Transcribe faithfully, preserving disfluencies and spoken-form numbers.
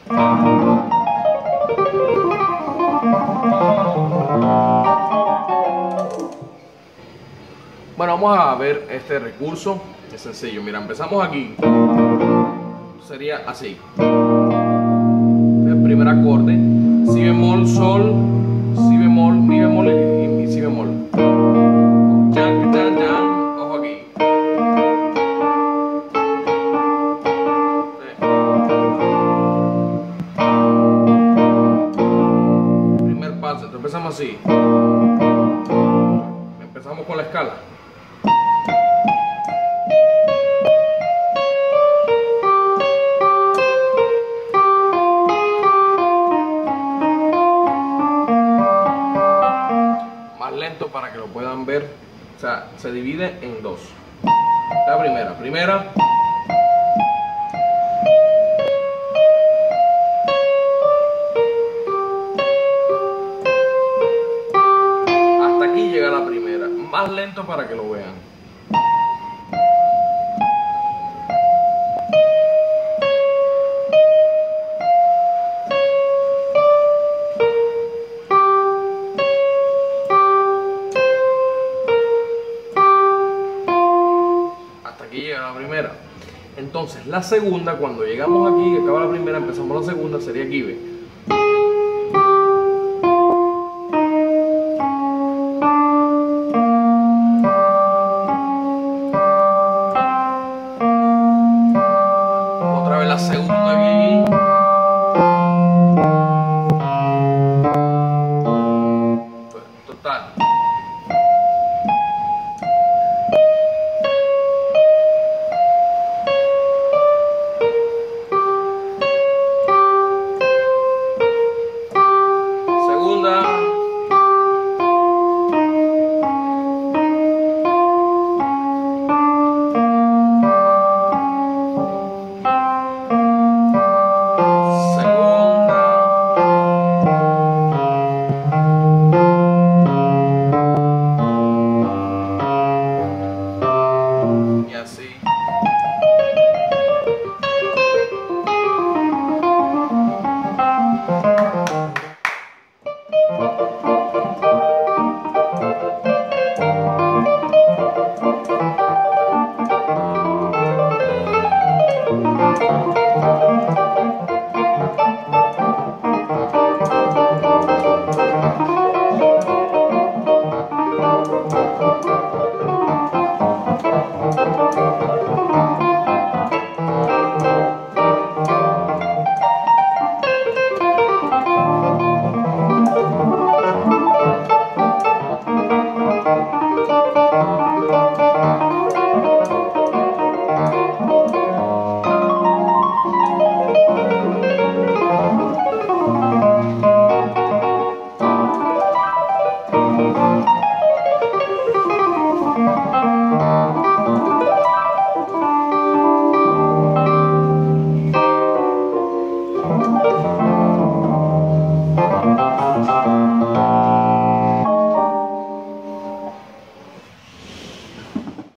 Bueno, vamos a ver este recurso. Es sencillo. Mira, empezamos aquí. Sería así. El primer acorde. Si bemol, sol, si bemol, mi bemol y, y si bemol. Chan, chan, chan. Ojo aquí. Primer paso. Entonces empezamos así. Empezamos con la escala. Lento para que lo puedan ver. O sea, se divide en dos. La primera, primera. Hasta aquí llega la primera. Más lento para que lo vean. La primera. Entonces la segunda, cuando llegamos aquí, que acaba la primera, empezamos la segunda, sería aquí, ve.